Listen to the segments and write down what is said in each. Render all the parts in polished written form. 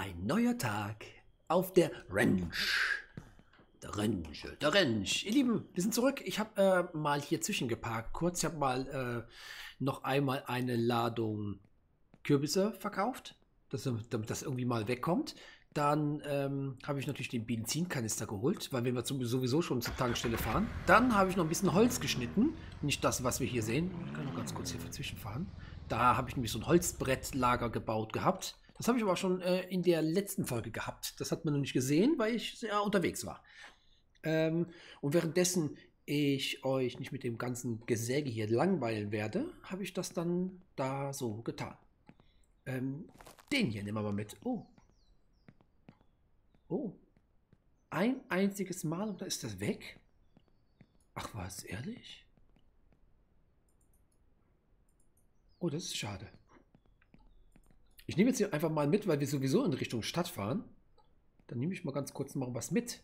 Ein neuer Tag auf der Ranch. Der Ranch. Ihr Lieben, wir sind zurück. Ich habe mal hier zwischengeparkt. Kurz, ich habe mal noch einmal eine Ladung Kürbisse verkauft, damit das irgendwie mal wegkommt. Dann habe ich natürlich den Benzinkanister geholt, weil wir sowieso schon zur Tankstelle fahren. Dann habe ich noch ein bisschen Holz geschnitten. Nicht das, was wir hier sehen. Ich kann noch ganz kurz hier dazwischen fahren. Da habe ich nämlich so ein Holzbrettlager gebaut gehabt. Das habe ich aber schon in der letzten Folge gehabt. Das hat man noch nicht gesehen, weil ich sehr unterwegs war. Und währenddessen ich euch nicht mit dem ganzen Gesäge hier langweilen werde, habe ich das dann da so getan. Den hier nehmen wir mal mit. Oh. Oh. Ein einziges Mal und da ist das weg? Ach was, ehrlich? Oh, das ist schade. Ich nehme jetzt hier einfach mal mit, weil wir sowieso in Richtung Stadt fahren. Dann nehme ich mal ganz kurz noch was mit.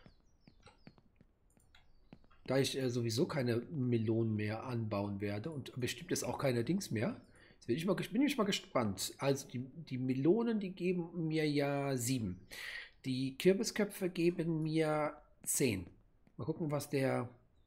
Da ich sowieso keine Melonen mehr anbauen werde und bestimmt ist auch keine Dings mehr. Jetzt bin ich mal gespannt. Also die Melonen, die geben mir ja 7. Die Kürbisköpfe geben mir 10. Mal gucken, was der...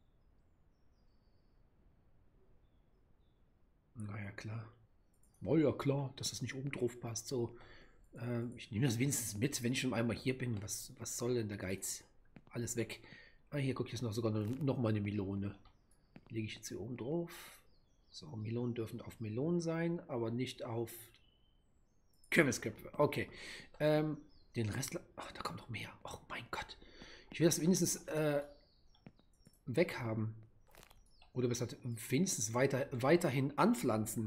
Naja, klar. Oh ja, klar, dass das nicht oben drauf passt. So, ich nehme das wenigstens mit, wenn ich schon einmal hier bin. Was soll denn der Geiz? Alles weg. Ah, hier, guck, hier ist sogar noch mal eine Melone. Lege ich jetzt hier oben drauf. So, Melonen dürfen auf Melonen sein, aber nicht auf Kürbisköpfe. Okay. Den Rest... Ach, da kommt noch mehr. Oh mein Gott. Ich will das wenigstens weghaben. Oder besser wenigstens weiterhin anpflanzen.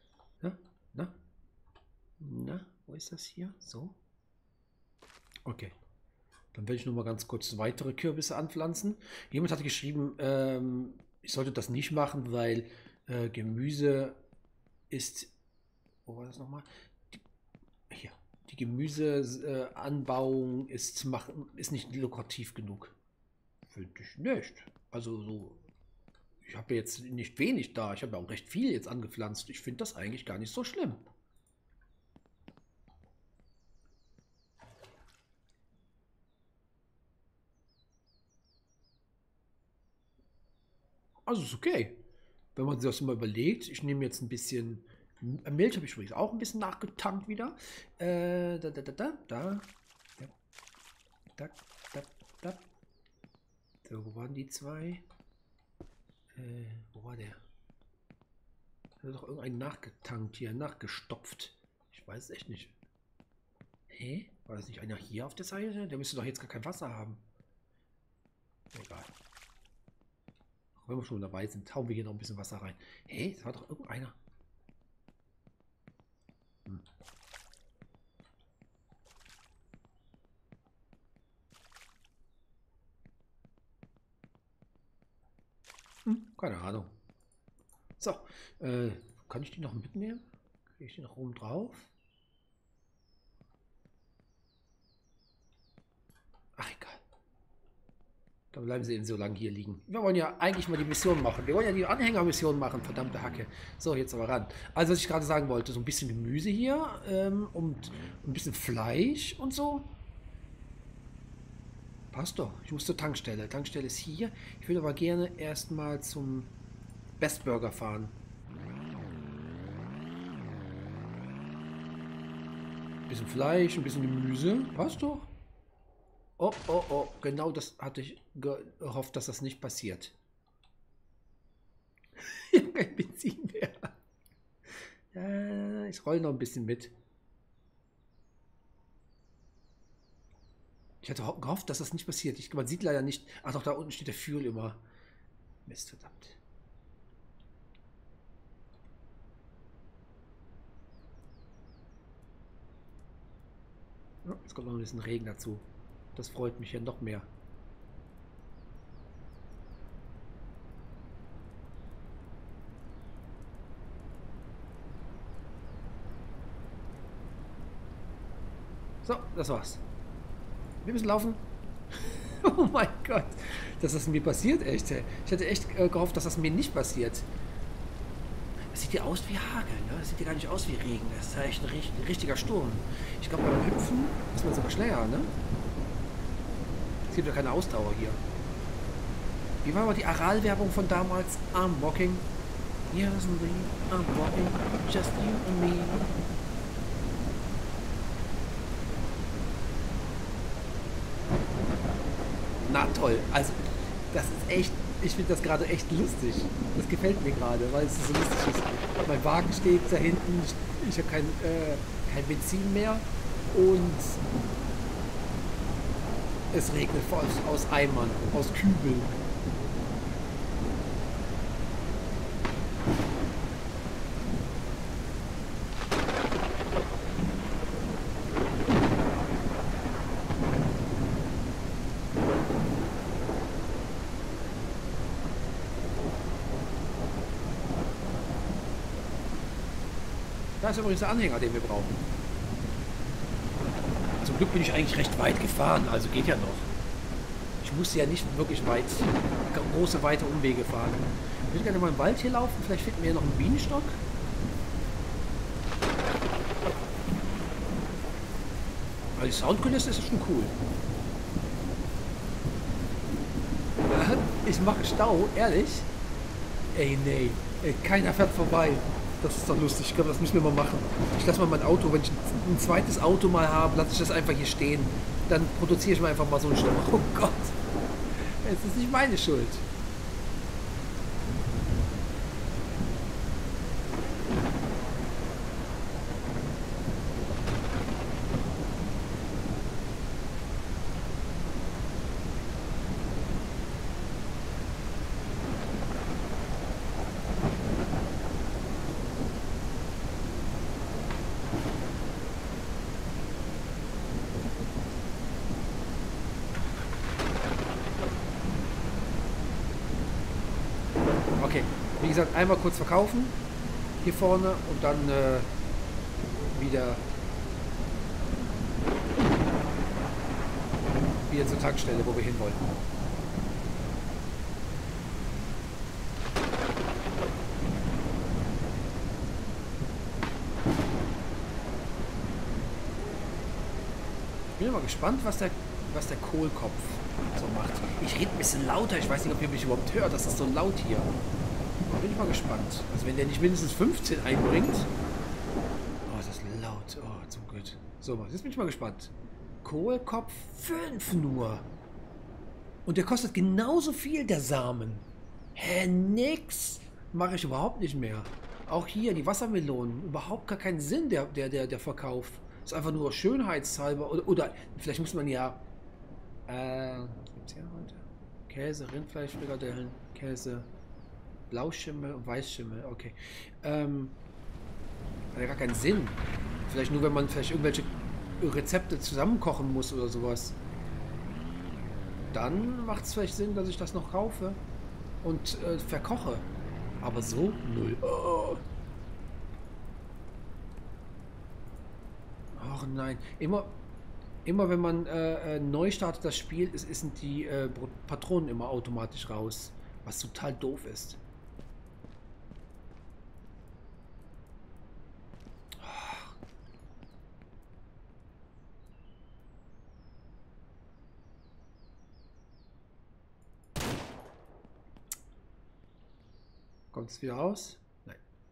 Na, wo ist das hier? So. Okay. Dann werde ich noch mal ganz kurz weitere Kürbisse anpflanzen. Jemand hatte geschrieben, ich sollte das nicht machen, weil Gemüse ist... Wo war das nochmal? Hier. Die Gemüseanbauung ist nicht lukrativ genug. Finde ich nicht. Also so... Ich habe jetzt nicht wenig da. Ich habe ja auch recht viel jetzt angepflanzt. Ich finde das eigentlich gar nicht so schlimm. Also ist okay. Wenn man sich das mal überlegt. Ich nehme jetzt ein bisschen... Milch habe ich übrigens auch ein bisschen nachgetankt wieder. Da. So, wo waren die zwei? Wo war der? Da hat doch irgendein nachgetankt hier, nachgestopft. Ich weiß es echt nicht. Hä? War das nicht einer hier auf der Seite? Der müsste doch jetzt gar kein Wasser haben. Egal. Auch wenn wir schon dabei sind, hauen wir hier noch ein bisschen Wasser rein. Hä? Das war doch irgendeiner. Keine Ahnung. So, kann ich die noch mitnehmen? Kriege ich die noch oben drauf? Ach, egal. Dann bleiben sie eben so lange hier liegen. Wir wollen ja eigentlich mal die Mission machen. Wir wollen ja die Anhängermission machen, verdammte Hacke. So, jetzt aber ran. Also, was ich gerade sagen wollte, so ein bisschen Gemüse hier und ein bisschen Fleisch und so. Passt doch. Ich muss zur Tankstelle. Tankstelle ist hier. Ich würde aber gerne erstmal zum Best Burger fahren. Ein bisschen Fleisch, ein bisschen Gemüse. Passt doch. Oh, oh, oh. Genau das hatte ich gehofft, dass das nicht passiert. Ich habe kein Benzin mehr. Ich rolle noch ein bisschen mit. Ich hatte gehofft, dass das nicht passiert. Man sieht leider nicht. Ach doch, da unten steht der Fuel immer. Mist, verdammt. Jetzt kommt noch ein bisschen Regen dazu. Das freut mich ja noch mehr. So, das war's. Wir müssen laufen. Oh mein Gott, dass das mir passiert, echt. Ich hätte echt gehofft, dass das mir nicht passiert. Das sieht ja aus wie Hagel, ne? Das sieht ja gar nicht aus wie Regen. Das ist ja echt ein richtiger Sturm. Ich glaube, beim Hüpfen ist man sogar schneller, ne? Es gibt ja keine Ausdauer hier. Wie war aber die Aral-Werbung von damals? I'm walking. Yes, I'm walking. Just you and me. Na toll. Also, das ist echt... Ich finde das gerade echt lustig. Das gefällt mir gerade, weil es so lustig ist. Mein Wagen steht da hinten. Ich habe kein Benzin mehr. Und es regnet aus Eimern, aus Kübeln. Da ist übrigens der Anhänger, den wir brauchen. Zum Glück bin ich eigentlich recht weit gefahren, also geht ja noch. Ich musste ja nicht wirklich große, weite Umwege fahren. Ich würde gerne mal im Wald hier laufen, vielleicht finden wir hier noch einen Bienenstock. Aber die Soundkulisse ist schon cool. Ich mache Stau, ehrlich? Ey, nee. Ey, keiner fährt vorbei. Das ist doch lustig. Ich glaube, das müssen wir mal machen. Ich lasse mal mein Auto, wenn ich ein zweites Auto mal habe, lasse ich das einfach hier stehen. Dann produziere ich mir einfach mal so einen Stau. Oh Gott. Es ist nicht meine Schuld. Okay, wie gesagt, einmal kurz verkaufen hier vorne und dann wieder zur Tankstelle, wo wir hin wollten. Ich bin mal gespannt, was der Kohlkopf so macht. Ich rede ein bisschen lauter, ich weiß nicht, ob ihr mich überhaupt hört, das ist so laut hier. Da bin ich mal gespannt. Also wenn der nicht mindestens 15 einbringt. Oh, das ist laut. Oh, zum Glück. So, jetzt bin ich mal gespannt. Kohlkopf 5 nur. Und der kostet genauso viel, der Samen. Hä, nix. Mache ich überhaupt nicht mehr. Auch hier, die Wassermelonen. Überhaupt gar keinen Sinn, der Verkauf. Ist einfach nur schönheitshalber. Oder vielleicht muss man ja... was gibt's hier heute? Käse, Rindfleisch, Frikadellen, Käse, Blauschimmel und Weißschimmel. Okay. Hat ja gar keinen Sinn. Vielleicht nur, wenn man vielleicht irgendwelche Rezepte zusammenkochen muss oder sowas. Dann macht es vielleicht Sinn, dass ich das noch kaufe und verkoche. Aber so null. Oh. Ach nein. Immer wenn man neu startet das Spiel, sind die Patronen immer automatisch raus. Was total doof ist. Kommt es wieder raus? Nein.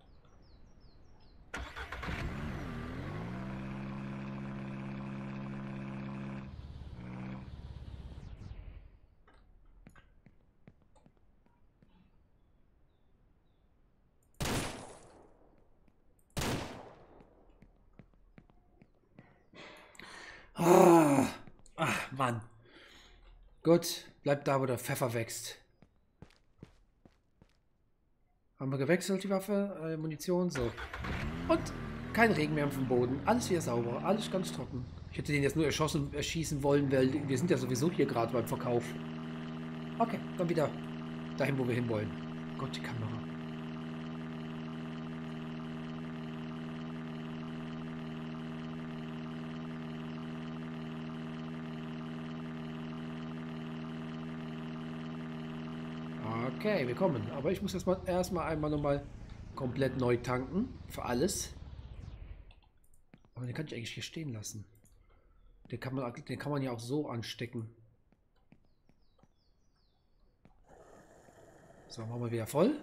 Ach, Mann. Gut, bleibt da, wo der Pfeffer wächst. Haben wir gewechselt, die Waffe, Munition, so. Und kein Regen mehr vom Boden. Alles wieder sauber, alles ganz trocken. Ich hätte den jetzt nur erschießen wollen, weil wir sind ja sowieso hier gerade beim Verkauf. Okay, dann wieder dahin, wo wir hinwollen. Gott, die Kamera. Okay, wir kommen. Aber ich muss erstmal einmal nochmal komplett neu tanken. Für alles. Aber den kann ich eigentlich hier stehen lassen. Den kann man ja auch so anstecken. So, machen wir wieder voll.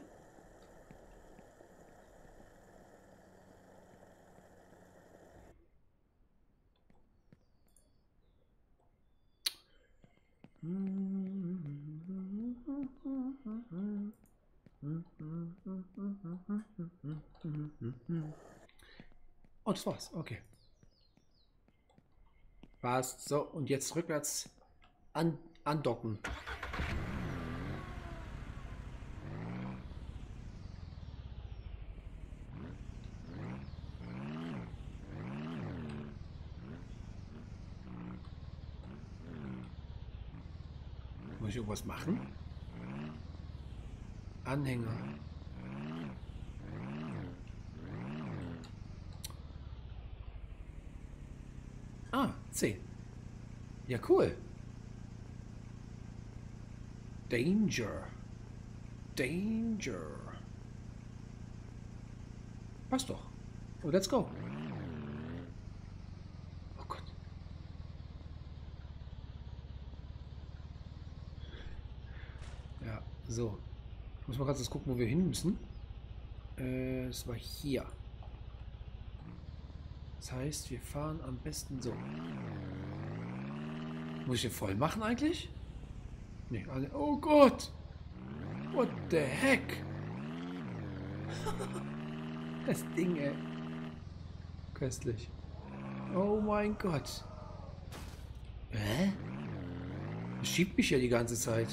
Oh, das war's. Okay. Passt. So, und jetzt rückwärts andocken. Muss ich irgendwas machen? Anhänger. Ah, 10. Ja, cool. Danger. Danger. Passt doch. Oh, let's go. Oh Gott. Ja, so. Ich muss mal ganz kurz gucken, wo wir hin müssen. Es war hier. Das heißt, wir fahren am besten so. Muss ich den voll machen eigentlich? Nee, oh Gott! What the heck? Das Ding, ey. Köstlich. Oh mein Gott. Hä? Das schiebt mich ja die ganze Zeit.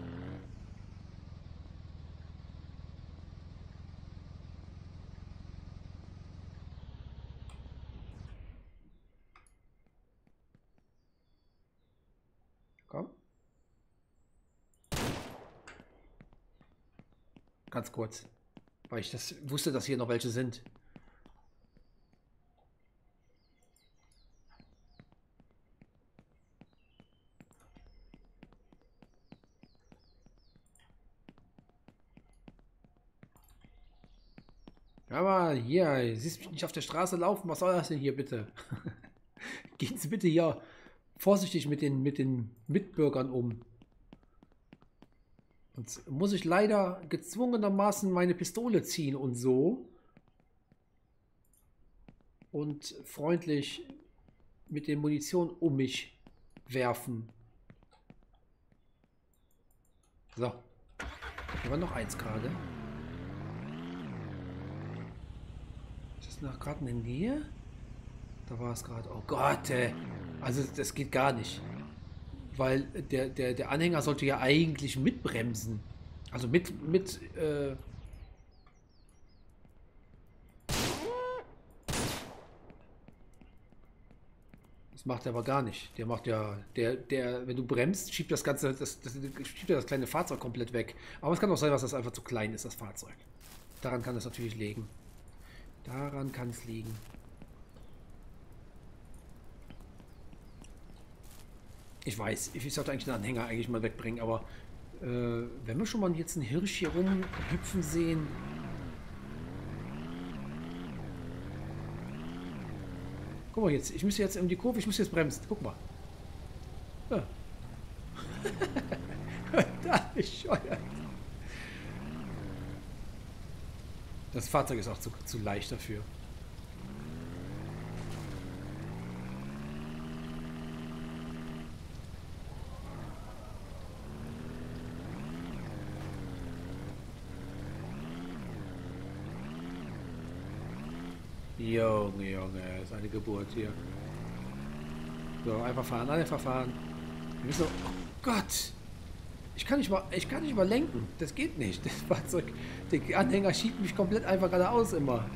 Komm. Ganz kurz. Weil ich das wusste, dass hier noch welche sind. Aber hier, siehst mich nicht auf der Straße laufen. Was soll das denn hier bitte? Gehen Sie bitte hier vorsichtig mit den Mitbürgern um. Und muss ich leider gezwungenermaßen meine Pistole ziehen und so. Und freundlich mit den Munition um mich werfen. So. Hier war noch eins gerade. Ist das gerade in der Nähe? Da war es gerade. Oh Gott, ey. Also das geht gar nicht. Weil der Anhänger sollte ja eigentlich mitbremsen. Also das macht er aber gar nicht. Der macht ja, wenn du bremst, schiebt das ganze, schiebt ja das kleine Fahrzeug komplett weg. Aber es kann auch sein, dass das einfach zu klein ist, das Fahrzeug. Daran kann es natürlich liegen. Daran kann es liegen. Ich weiß, ich sollte eigentlich den Anhänger eigentlich mal wegbringen, aber wenn wir schon mal jetzt einen Hirsch hier rumhüpfen sehen. Guck mal jetzt, ich müsste jetzt um die Kurve, ich muss jetzt bremsen. Guck mal. Ja. Da bescheuert. Das Fahrzeug ist auch zu leicht dafür. Junge, Junge, ist eine Geburt hier. So, einfach fahren, einfach fahren. Wir müssen, oh Gott! Ich kann nicht mal lenken. Das geht nicht. Das Fahrzeug, der Anhänger schiebt mich komplett einfach geradeaus immer.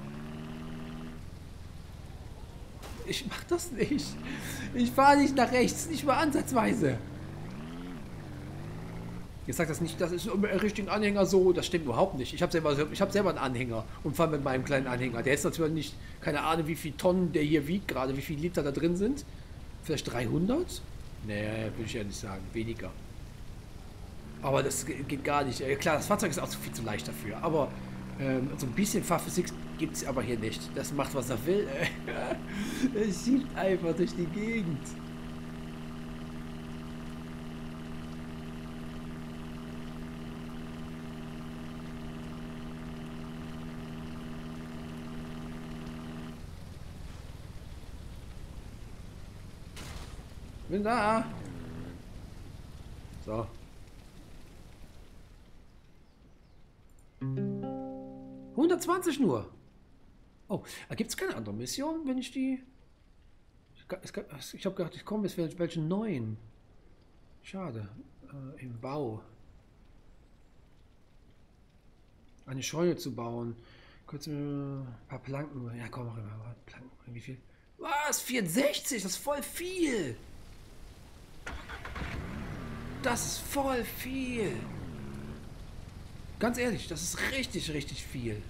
Ich mach das nicht. Ich fahre nicht nach rechts, nicht mal ansatzweise. Jetzt sagt das nicht, das ist im richtigen Anhänger so. Das stimmt überhaupt nicht. Ich habe selber einen Anhänger und fahre mit meinem kleinen Anhänger. Der ist natürlich nicht, keine Ahnung, wie viele Tonnen der hier wiegt gerade, wie viele Liter da drin sind. Vielleicht 300? Nee, würde ich ja nicht sagen. Weniger. Aber das geht gar nicht. Klar, das Fahrzeug ist auch viel zu leicht dafür. Aber So ein bisschen Fachphysik gibt es aber hier nicht. Das macht, was er will. Es schiebt einfach durch die Gegend. Bin da. So. 120 nur. Oh, da gibt es keine andere Mission, wenn ich die... Ich habe gedacht, ich komme bis welche neuen. Schade. Im Bau. Eine Scheune zu bauen. Kurz ein paar Planken. Ja, komm, mach mal Planken. Wie viel? Was? 64? Das ist voll viel. Das ist voll viel. Ganz ehrlich, das ist richtig, richtig viel.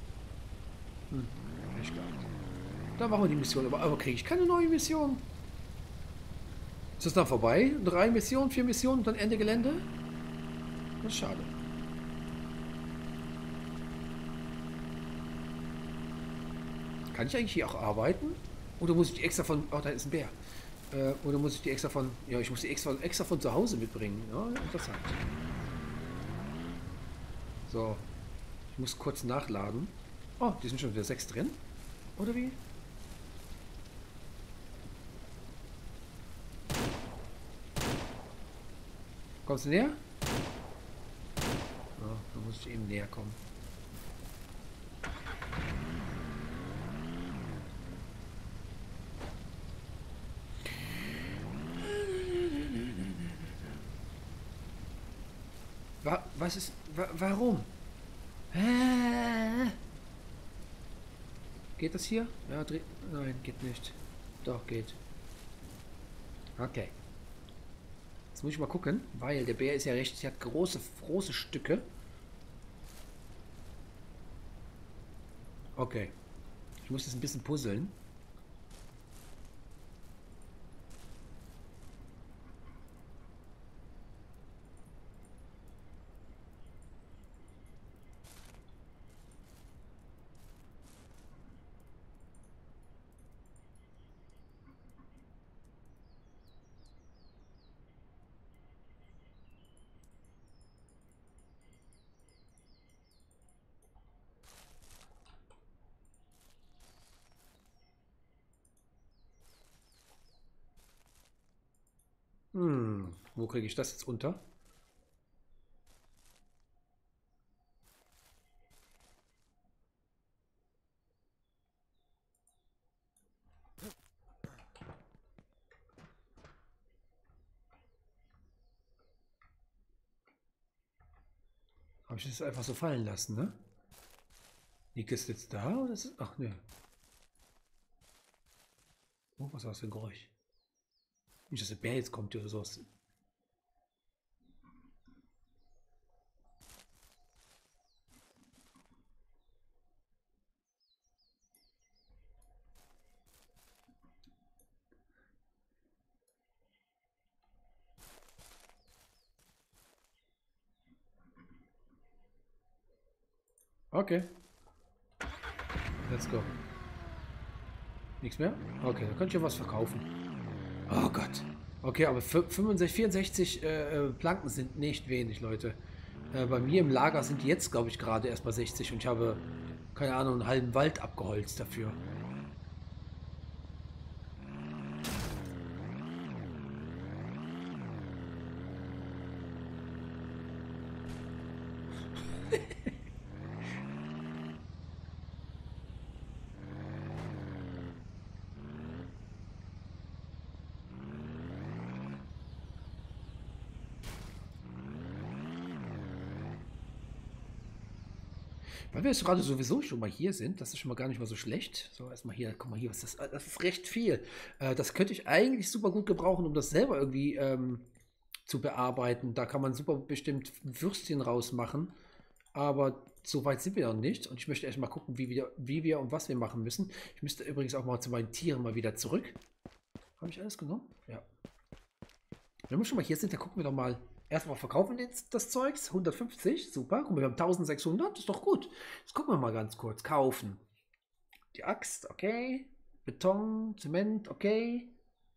Echt geil. Da machen wir die Mission. Aber kriege ich keine neue Mission? Ist das dann vorbei? 3 Missionen, 4 Missionen und dann Ende Gelände? Das ist schade. Kann ich eigentlich hier auch arbeiten? Oder muss ich die extra von... Oh, da ist ein Bär. Oder muss ich die extra von... Ja, ich muss die extra von zu Hause mitbringen. Ja, interessant. So. Ich muss kurz nachladen. Oh, die sind schon wieder 6 drin. Oder wie? Kommst du näher? Oh, da muss ich eben näher kommen. Was ist... Warum? Geht das hier? Ja, nein, geht nicht. Doch, geht. Okay. Jetzt muss ich mal gucken, weil der Bär ist ja recht... Der hat große Stücke. Okay. Ich muss das ein bisschen puzzeln. Wo kriege ich das jetzt unter? Habe ich das einfach so fallen lassen, ne? Liegt es jetzt da oder ist es... Ach, ne. Oh, was war das für ein Geräusch? Nicht, dass der Bär jetzt kommt oder sowas. Okay. Let's go. Nichts mehr? Okay, dann könnte ich ja was verkaufen. Oh Gott. Okay, aber 65, 64 Planken sind nicht wenig, Leute. Bei mir im Lager sind jetzt, glaube ich, gerade erst mal 60 und ich habe, keine Ahnung, einen halben Wald abgeholzt dafür. Weil wir jetzt gerade sowieso schon mal hier sind, das ist schon mal gar nicht mal so schlecht. So, erstmal hier, guck mal hier, was das, das ist recht viel. Das könnte ich eigentlich super gut gebrauchen, um das selber irgendwie zu bearbeiten. Da kann man super bestimmt Würstchen rausmachen. Aber so weit sind wir noch nicht. Und ich möchte erst mal gucken, wie wir und was wir machen müssen. Ich müsste übrigens auch mal zu meinen Tieren mal wieder zurück. Habe ich alles genommen? Ja. Wenn wir schon mal hier sind, dann gucken wir doch mal. Erstmal verkaufen das Zeugs. 150, super. Guck mal, wir haben 1600, ist doch gut. Jetzt gucken wir mal ganz kurz. Kaufen. Die Axt, okay. Beton, Zement, okay.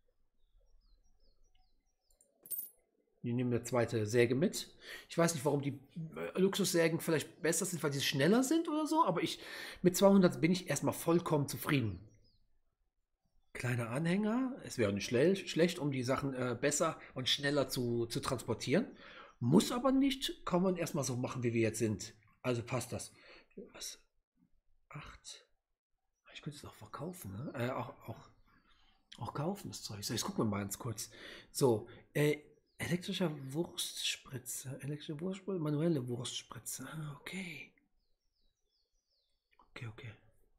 Wir nehmen eine zweite Säge mit. Ich weiß nicht, warum die Luxussägen vielleicht besser sind, weil sie schneller sind oder so, aber mit 200 bin ich erstmal vollkommen zufrieden. Kleiner Anhänger, es wäre nicht schlecht, um die Sachen besser und schneller zu transportieren. Muss aber nicht, kann man erstmal so machen, wie wir jetzt sind. Also passt das. Was? 8. Ich könnte es auch verkaufen, ne? Auch kaufen, das Zeug. So, jetzt gucken wir mal ganz kurz. So, elektrischer Wurstspritzer. Elektrische Wurstspritze, manuelle Wurstspritze. Ah, okay. Okay.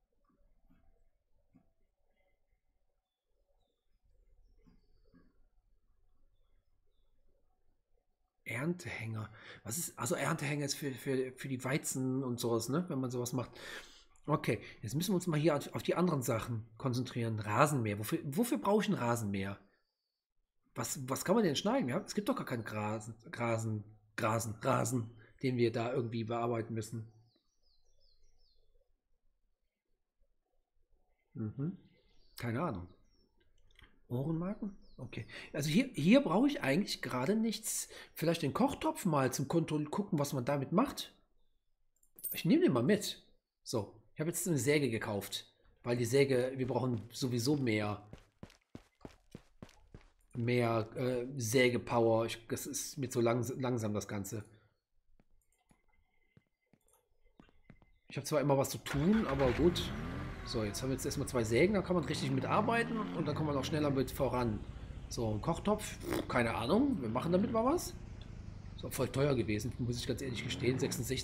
Erntehänger. Was ist, also Erntehänger ist für die Weizen und sowas, ne? Wenn man sowas macht. Okay, jetzt müssen wir uns mal hier auf die anderen Sachen konzentrieren. Rasenmäher. Wofür brauche ich ein Rasenmäher? Was kann man denn schneiden? Ja, es gibt doch gar keinen Rasen, den wir da irgendwie bearbeiten müssen. Mhm. Keine Ahnung. Ohrenmarken? Okay. Also hier brauche ich eigentlich gerade nichts. Vielleicht den Kochtopf mal zum Kontrollieren gucken, was man damit macht. Ich nehme den mal mit. So, ich habe jetzt eine Säge gekauft. Weil die Säge, wir brauchen sowieso mehr Sägepower. Das ist mit so langsam das Ganze. Ich habe zwar immer was zu tun, aber gut. So, jetzt haben wir jetzt erstmal 2 Sägen, da kann man richtig mitarbeiten und dann kommt man auch schneller mit voran. So, ein Kochtopf, keine Ahnung, wir machen damit mal was. Ist auch voll teuer gewesen, muss ich ganz ehrlich gestehen.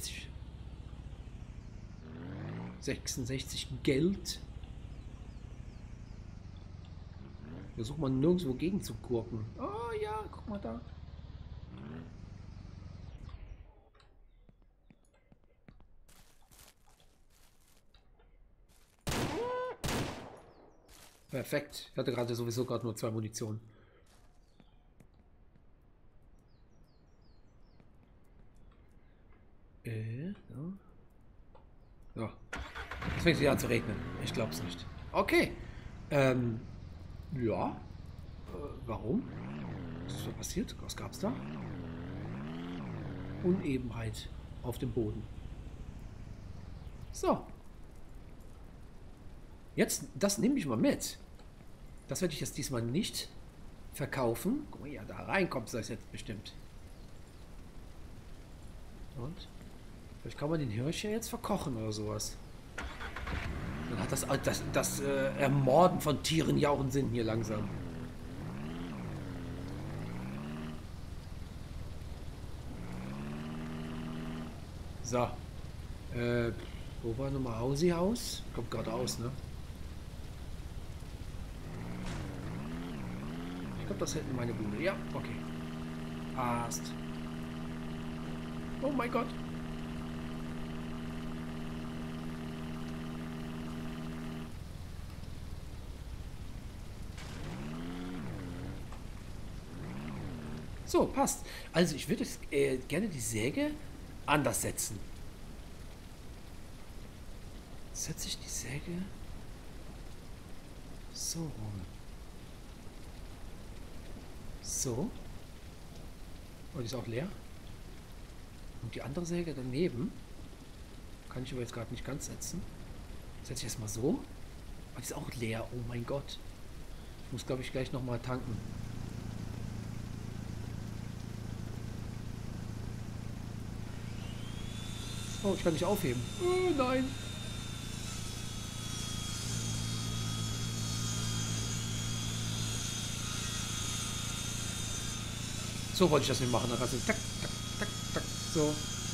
66 Geld. Versucht man nirgendwo gegen zu gurken. Oh ja, guck mal da. Perfekt. Ich hatte gerade sowieso gerade nur 2 Munition. Ja. Ja. Jetzt fängt es wieder an zu regnen. Ich glaub's nicht. Okay. Ja. Warum? Was ist so passiert? Was gab's da? Unebenheit auf dem Boden. So. Jetzt, das nehme ich mal mit. Das werde ich jetzt diesmal nicht verkaufen. Guck mal, ja, da reinkommt das jetzt bestimmt. Und? Vielleicht kann man den Hirsch ja jetzt verkochen oder sowas. Dann hat das Ermorden von Tieren ja auch einen Sinn hier langsam. So. Wo war nochmal Hausi-Haus? Kommt geradeaus, ne? Ich glaube, das hätten meine Bude. Ja, okay. Passt. Oh mein Gott. So, passt. Also ich würde gerne die Säge anders setzen. Setze ich die Säge so rum. So. Und die ist auch leer. Und die andere Säge daneben kann ich aber jetzt gerade nicht ganz setzen. Setze ich erstmal so. Und die ist auch leer. Oh mein Gott. Ich muss, glaube ich, gleich nochmal tanken. Oh, ich kann nicht aufheben. Oh nein. So wollte ich das nicht machen. Also tak, tak, tak, tak. So.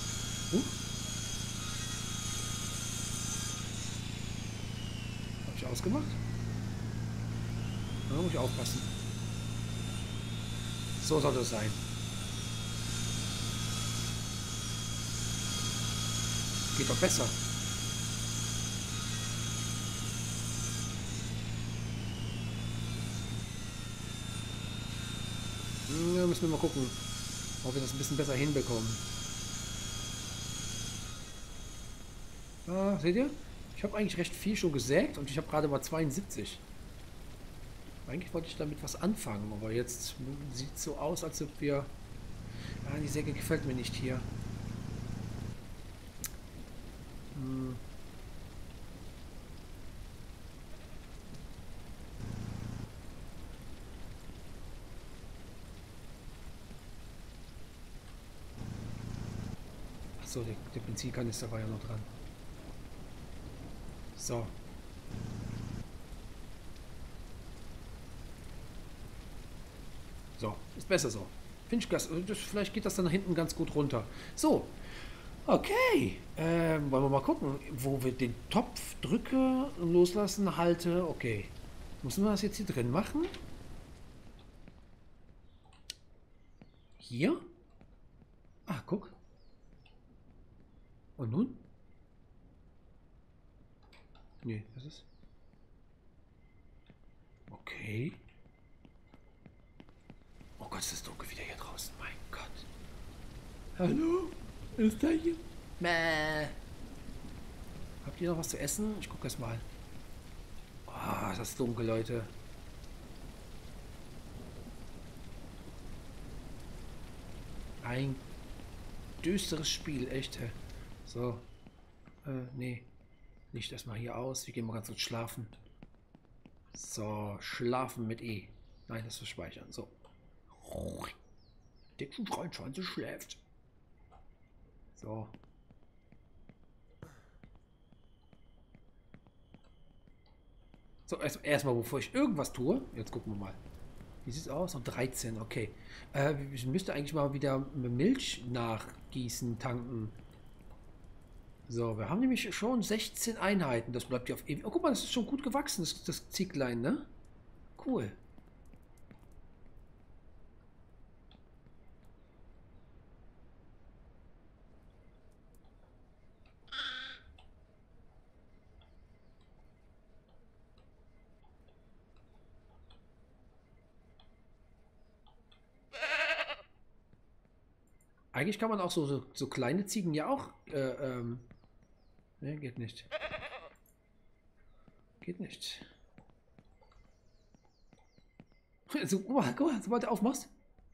Habe ich ausgemacht? Da muss ich aufpassen. So soll das sein. Geht doch besser. Ja, müssen wir mal gucken. Ob wir das ein bisschen besser hinbekommen. Ah, seht ihr? Ich habe eigentlich recht viel schon gesägt und ich habe gerade mal 72. Eigentlich wollte ich damit was anfangen, aber jetzt sieht es so aus, als ob wir... Ah, die Säge gefällt mir nicht hier. Hm. Achso, der Benzinkanister war ja noch dran. So. So, ist besser so. Finde ich das, vielleicht geht das dann nach hinten ganz gut runter. So, okay. Wollen wir mal gucken, wo wir den Topf drücke, loslassen, halte. Okay. Müssen wir das jetzt hier drin machen? Hier? Ah, guck. Und nun? Nee, das ist... Okay. Oh Gott, ist das dunkel wieder hier draußen. Mein Gott. Hallo? Ist da hier? Mäh. Habt ihr noch was zu essen? Ich gucke erst mal. Oh, ist das dunkel, Leute. Ein düsteres Spiel, echt. So. Nee. Licht erstmal hier aus. Wir gehen mal ganz kurz schlafen. So, schlafen mit E. Nein, das ist speichern. So. Dicken 23 schläft. So. So, erstmal, bevor ich irgendwas tue. Jetzt gucken wir mal. Wie sieht es aus? Noch 13, okay. Ich müsste eigentlich mal wieder Milch nachgießen, tanken. So, wir haben nämlich schon 16 Einheiten. Das bleibt ja auf ewig. Oh, guck mal, das ist schon gut gewachsen, das Zieglein, ne? Cool. Eigentlich kann man auch so kleine Ziegen ja auch. Ne, geht nicht. Geht nicht. So, guck mal, sobald du aufmachst.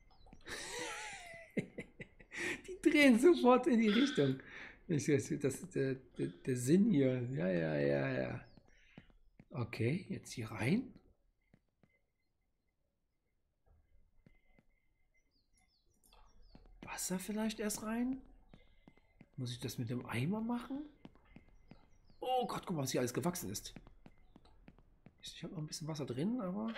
Die drehen sofort in die Richtung. Das ist der Sinn hier. Ja, ja, ja, ja. Okay, jetzt hier rein. Wasser vielleicht erst rein? Muss ich das mit dem Eimer machen? Oh Gott, guck mal, was hier alles gewachsen ist. Ich habe noch ein bisschen Wasser drin, aber...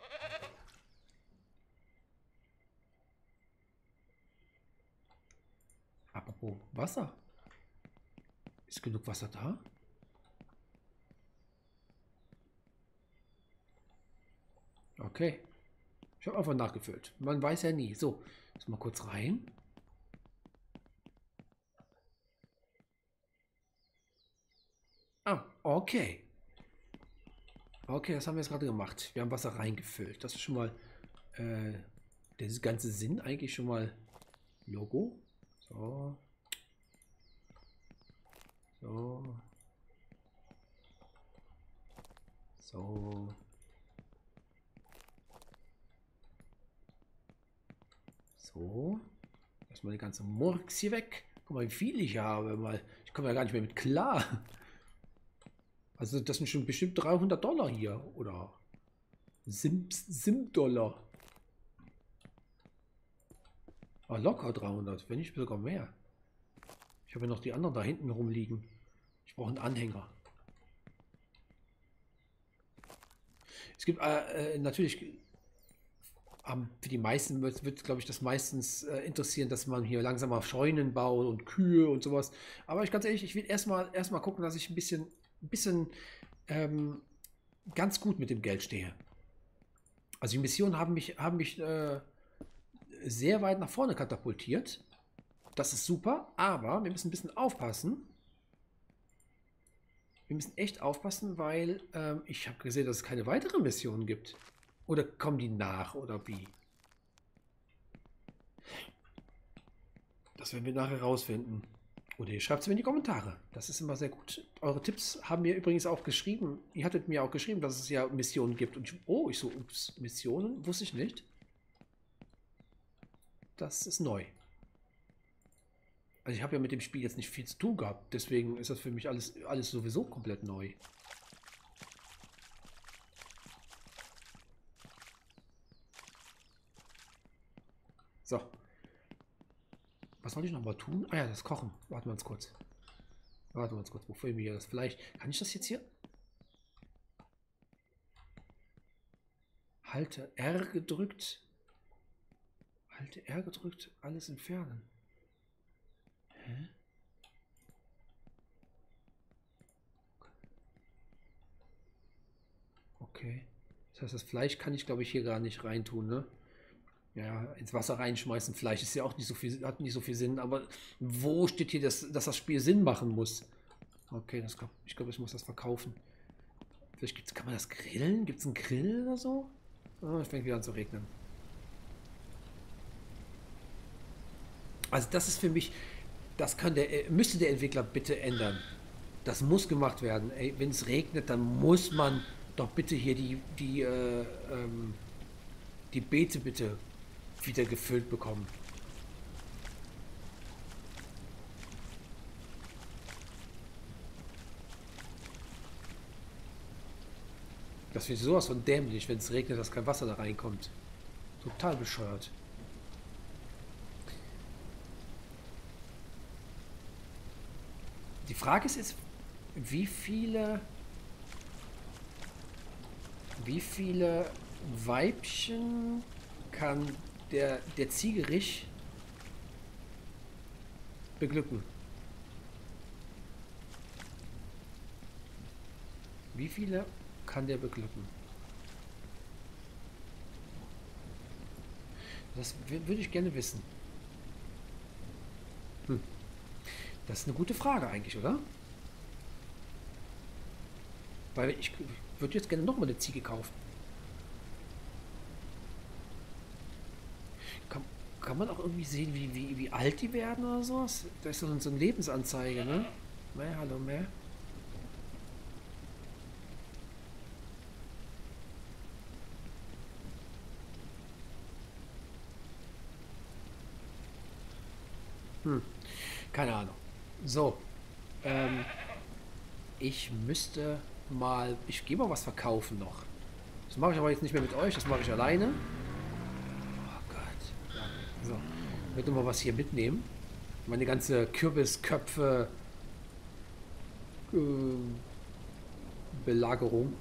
Apropos Wasser. Ist genug Wasser da? Okay. Ich habe einfach nachgefüllt. Man weiß ja nie. So, jetzt mal kurz rein. Ah, okay. Okay, das haben wir jetzt gerade gemacht. Wir haben Wasser reingefüllt. Das ist schon mal der ganze Sinn eigentlich schon mal Logo. So. So. So. So. Erstmal die ganze Murks hier weg. Guck mal, wie viel ich habe. Ich komme ja gar nicht mehr mit klar. Also das sind schon bestimmt $300 hier. Oder Sim-Dollar. Ah, locker 300, wenn nicht sogar mehr. Ich habe ja noch die anderen da hinten rumliegen. Ich brauche einen Anhänger. Es gibt natürlich, für die meisten wird glaube ich, das meistens interessieren, dass man hier langsam mal Scheunen baut und Kühe und sowas. Aber ich ganz ehrlich, ich will erstmal gucken, dass ich ein bisschen ganz gut mit dem Geld stehe. Also die Missionen haben mich sehr weit nach vorne katapultiert. Das ist super, aber wir müssen ein bisschen aufpassen. Wir müssen echt aufpassen, weil ich habe gesehen, dass es keine weiteren Missionen gibt. Oder kommen die nach oder wie? Das werden wir nachher rausfinden. Oder ihr schreibt es mir in die Kommentare. Das ist immer sehr gut. Eure Tipps haben mir übrigens auch geschrieben. Ihr hattet mir auch geschrieben, dass es ja Missionen gibt. Und ich so, ups, Missionen? Wusste ich nicht. Das ist neu. Also ich habe ja mit dem Spiel jetzt nicht viel zu tun gehabt. Deswegen ist das für mich alles sowieso komplett neu. So. Was soll ich noch mal tun? Ah ja, das Kochen. Warten wir uns kurz. Bevor wir das vielleicht... Kann ich das jetzt hier? Halte R gedrückt. Halte R gedrückt. Alles entfernen. Hä? Okay. Das heißt, das Fleisch kann ich, glaube ich, hier gar nicht reintun, ne? Ja, ins Wasser reinschmeißen, Fleisch ist ja auch nicht so viel, hat nicht so viel Sinn, aber wo steht hier, dass das Spiel Sinn machen muss? Okay, ich glaube, ich muss das verkaufen. Vielleicht kann man das grillen? Gibt es einen Grill oder so? Oh, es fängt wieder an zu regnen. Also das ist für mich, müsste der Entwickler bitte ändern. Das muss gemacht werden. Wenn es regnet, dann muss man doch bitte hier die Beete bitte wieder gefüllt bekommen. Das wird sowas von dämlich, wenn es regnet, dass kein Wasser da reinkommt. Total bescheuert. Die Frage ist jetzt, wie viele Weibchen kann der Ziegerich beglücken? Wie viele kann der beglücken? Das würde ich gerne wissen. Das ist eine gute Frage eigentlich, oder? Weil ich würde jetzt gerne nochmal eine Ziege kaufen. Kann man auch irgendwie sehen, wie alt die werden oder sowas? Da ist so eine Lebensanzeige, ne? Hallo, mehr. Keine Ahnung. So. Ich müsste mal... Ich gehe mal was verkaufen noch. Das mache ich aber jetzt nicht mehr mit euch, das mache ich alleine. Oh Gott. Ja, so. Ich werde mal was hier mitnehmen. Meine ganze Kürbisköpfe Belagerung.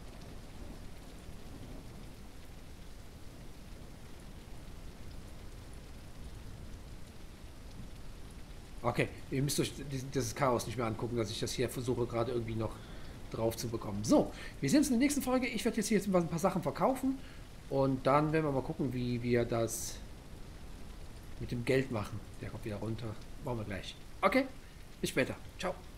Okay, ihr müsst euch dieses Chaos nicht mehr angucken, dass ich das hier versuche gerade irgendwie noch drauf zu bekommen. So, wir sehen uns in der nächsten Folge. Ich werde jetzt hier ein paar Sachen verkaufen und dann werden wir mal gucken, wie wir das mit dem Geld machen. Der kommt wieder runter. Machen wir gleich. Okay, bis später. Ciao.